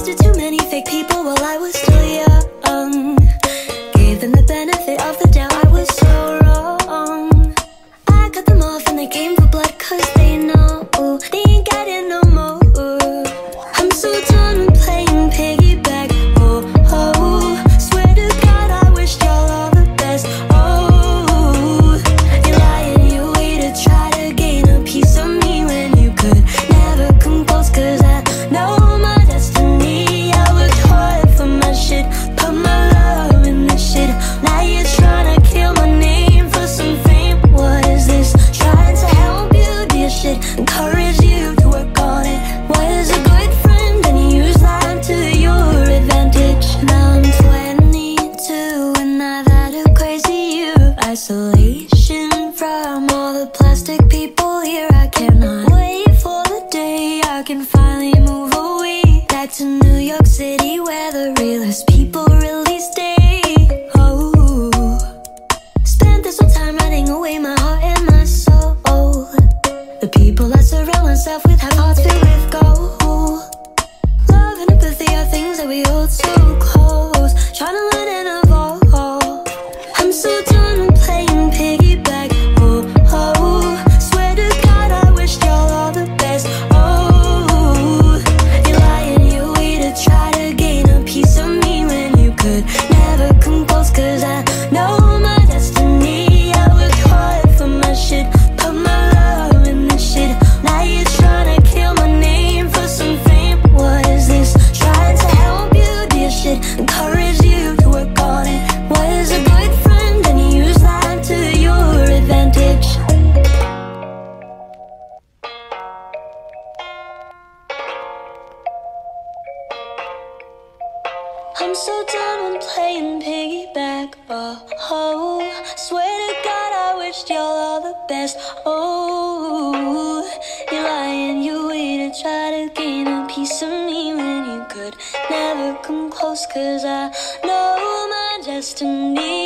trusted too many fake people while I was still young. Gave them the benefit of the doubt, I was so wrong. I cut them off and they came for blood, cause they know they ain't getting no more. I'm so done with playing piggyback. Oh, oh, swear to God I wished y'all all the best. Oh, you're lying, you waited, try to gain a piece of me when you could never come close, cause I know my destiny. I worked hard for my shit, put my love in this shit. Now you're trying to kill my name for some fame. What is this? Trying to help you do your shit, encourage you to work on it. Was a good friend and you use that to your advantage. Now I'm 22 and I've had a crazy year. Isolation from all the plastic people here. I cannot wait for the day I can finally move away, back to New York City where the realest people really stay. Oh, spent this whole time writing away my heart and my soul. The people I surround myself with have hearts filled with gold. Love and empathy are things that we hold so close, trying to learn and evolve. I'm so done with playing piggyback. Oh, oh, swear to God I wished y'all all the best. Oh, you're lying, you waited, try to gain a piece of me when you could never come close, cause I know my destiny. I worked hard for my shit, put my love in this shit. Now you're trying to kill my name for some fame. What is this? Trying to help you do your shit, encourage you to work on it. Was a good friend and you use that to your advantage. I'm so done with playing piggyback. Oh, oh, swear to God I wished y'all all the best. Oh, you're lying, you waited, try to gain a piece of me when you could never come close, cause I know my destiny.